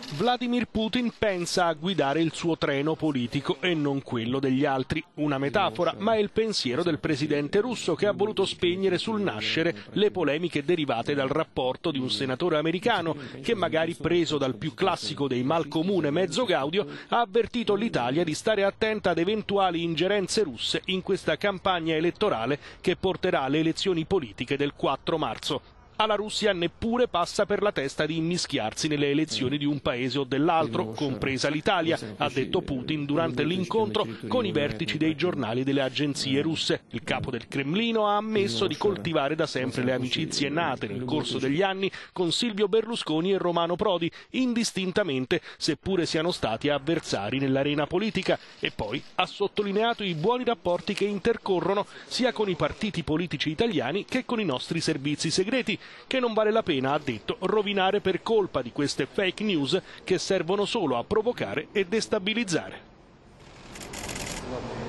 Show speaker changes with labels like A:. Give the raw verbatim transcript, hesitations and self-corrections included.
A: Vladimir Putin pensa a guidare il suo treno politico e non quello degli altri. Una metafora, ma è il pensiero del presidente russo che ha voluto spegnere sul nascere le polemiche derivate dal rapporto di un senatore americano che, magari preso dal più classico dei malcomune mezzo gaudio, ha avvertito l'Italia di stare attenta ad eventuali ingerenze russe in questa campagna elettorale che porterà alle elezioni politiche del quattro marzo. Alla Russia neppure passa per la testa di immischiarsi nelle elezioni di un paese o dell'altro, compresa l'Italia, ha detto Putin durante l'incontro con i vertici dei giornali e delle agenzie russe. Il capo del Cremlino ha ammesso di coltivare da sempre le amicizie nate nel corso degli anni con Silvio Berlusconi e Romano Prodi, indistintamente, seppure siano stati avversari nell'arena politica, e poi ha sottolineato i buoni rapporti che intercorrono sia con i partiti politici italiani che con i nostri servizi segreti, che non vale la pena, ha detto, rovinare per colpa di queste fake news che servono solo a provocare e destabilizzare.